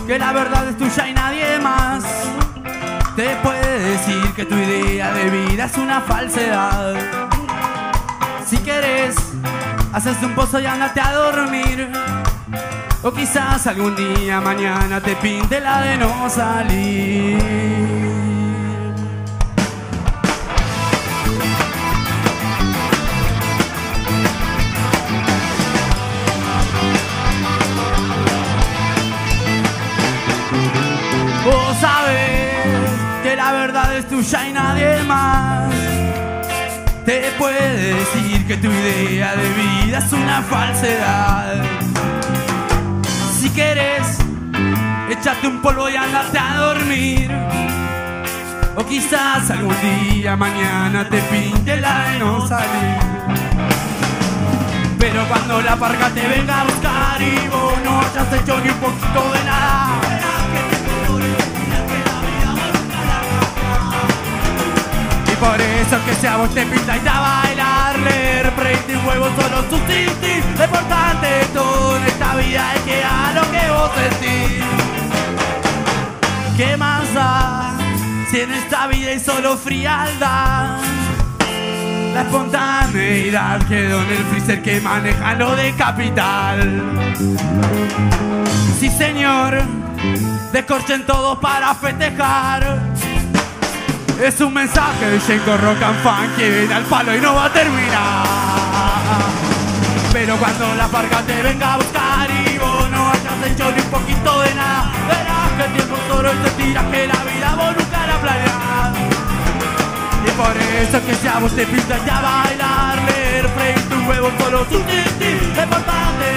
que la verdad es tuya y nadie más te puede decir que tu idea de vida es una falsedad. Si querés, haces un pozo y andate a dormir. O quizás algún día mañana te pinte la de no salir. Vos sabés que la verdad es tuya y nadie más te puede decir que tu idea de vida es una falsedad. Si querés, échate un polvo y andate a dormir. O quizás algún día mañana te pinte la de no salir. Pero cuando la parca te venga a buscar y vos no hayas hecho ni un poquito de nada, por eso que sea vos te pinta y a bailar, leer, prende un huevo solo su tintín. Lo importante de todo en esta vida es que haga lo que vos sentís. ¿Qué más da si en esta vida hay solo frialdad? La espontaneidad quedó en el freezer que maneja lo de capital. Sí señor, descorchen todos para festejar. Es un mensaje de Jenko Rock and Funk que viene al palo y no va a terminar. Pero cuando la parca te venga a buscar y vos no hayas hecho ni un poquito de nada, verás que el tiempo solo te tira, que la vida vos nunca la planeás. Y por eso que si a vos te pinta ya bailar, leer, freír tu huevo solo tu tintín. Lo importante